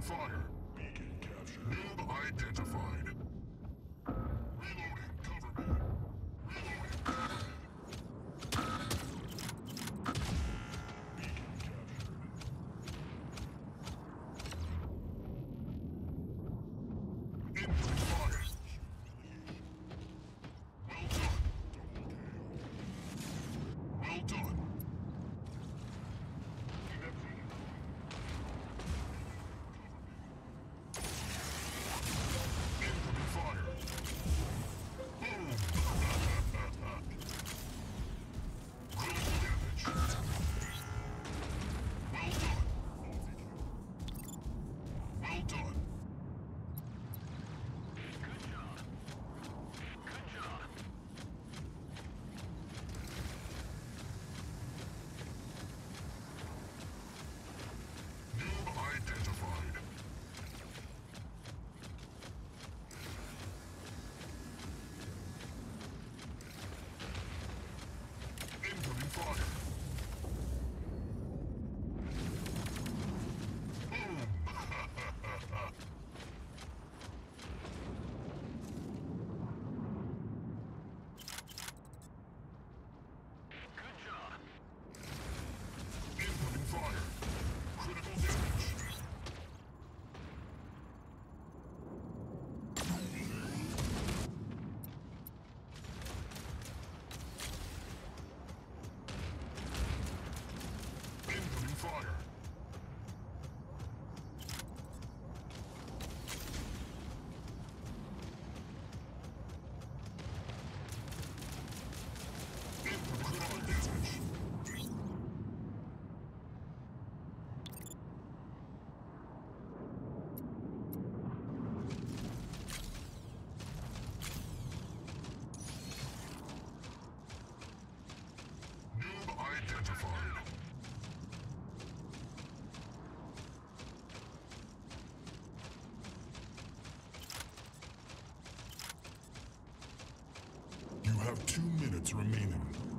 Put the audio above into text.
fire. Beacon captured. Noob identified. Reloading, cover me. Reloading, cover me. Beacon captured. Incoming fire. Well done. Well done. Incoming fire. Boom. Critical damage. Well done. Well done. Good job. Good job. Noob identified. Incoming fire. Boom. Good job. Incoming fire. Critical damage. Incoming fire. Incoming critical damage. Noob identified. You have 2 minutes remaining.